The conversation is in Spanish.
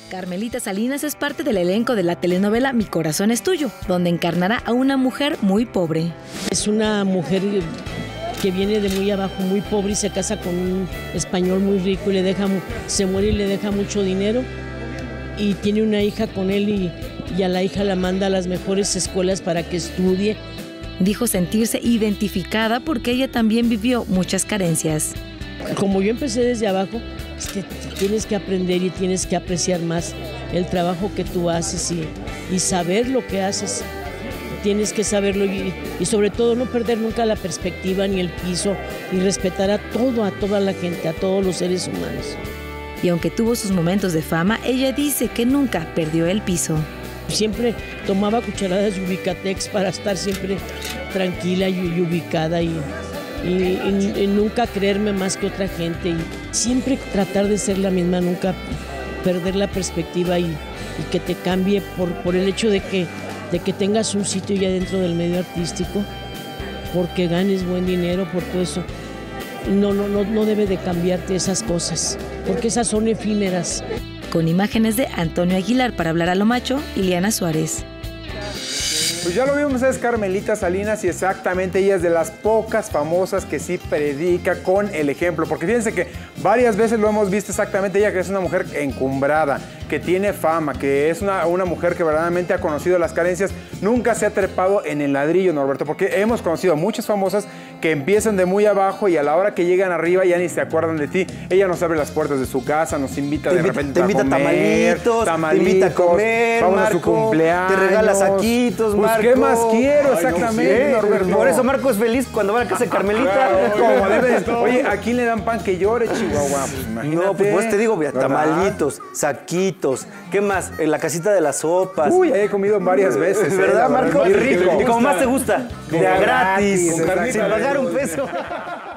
Carmelita Salinas es parte del elenco de la telenovela Mi Corazón es Tuyo, donde encarnará a una mujer muy pobre. Es una mujer que viene de muy abajo, muy pobre, y se casa con un español muy rico y se muere y le deja mucho dinero, y tiene una hija con él y a la hija la manda a las mejores escuelas para que estudie. Dijo sentirse identificada porque ella también vivió muchas carencias. Como yo empecé desde abajo, es que tienes que aprender y tienes que apreciar más el trabajo que tú haces y saber lo que haces. Tienes que saberlo y sobre todo no perder nunca la perspectiva ni el piso y respetar a toda la gente, a todos los seres humanos. Y aunque tuvo sus momentos de fama, ella dice que nunca perdió el piso. Siempre tomaba cucharadas de Ubicatex para estar siempre tranquila y ubicada y nunca creerme más que otra gente y siempre tratar de ser la misma, nunca perder la perspectiva y que te cambie por el hecho de que tengas un sitio ya dentro del medio artístico, porque ganes buen dinero, por todo eso. No debe de cambiarte esas cosas, porque esas son efímeras. Con imágenes de Antonio Aguilar para Hablar a lo Macho, Ileana Suárez. Pues ya lo vimos, es Carmelita Salinas y exactamente ella es de las pocas famosas que sí predica con el ejemplo. Porque fíjense que varias veces lo hemos visto exactamente ella, que es una mujer encumbrada, que tiene fama, que es una mujer que verdaderamente ha conocido las carencias. Nunca se ha trepado en el ladrillo, Norberto, porque hemos conocido a muchas famosas que empiezan de muy abajo y a la hora que llegan arriba ya ni se acuerdan de ti. Ella nos abre las puertas de su casa, nos invita de repente a comer, te invita a comer, vamos Marco, a su cumpleaños, te regala saquitos, pues, Marco. ¿qué más quiero? Exactamente, no sé. Norberto. Por eso Marco es feliz cuando va a la casa de Carmelita. Como debe de... Oye, ¿a quién le dan pan que llore, Chihuahua? Pues, imagínate. No, pues te digo, ¿verdad? tamalitos, saquitos, ¿qué más? En la casita de las sopas. Uy, he comido varias veces. ¿Verdad, Marco? Muy rico. Y como más te gusta, de a gratis, sin pagar un peso.